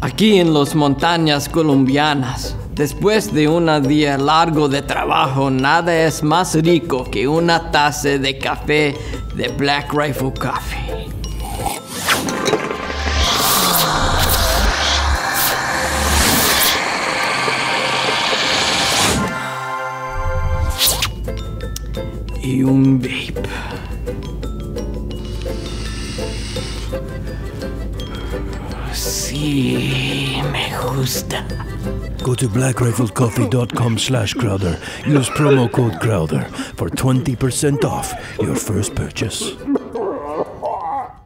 Aquí en las montañas colombianas, después de un día largo de trabajo, nada es más rico que una taza de café de Black Rifle Coffee. Y un vape. Sí, me gusta. Go to blackriflecoffee.com/Crowder. Use promo code Crowder for 20% off your first purchase.